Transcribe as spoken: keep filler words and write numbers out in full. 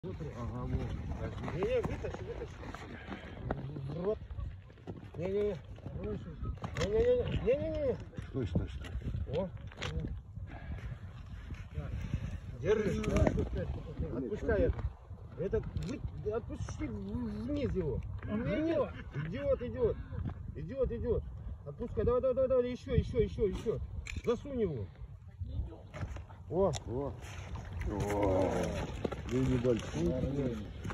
Ага, вот. Не-не, вытащи, вытащи. В рот. Не-не-не. Не-не-не. Не-не-не. Стой, стой, стой. О. Держи. Отпускай это. Это вы... Отпусти вниз его. Вниз. Идет, идет. Идет, идет. Отпускай. Давай, давай, давай, давай. Еще, еще, еще, еще. Засунь его. О. О. О. Да и небольшой.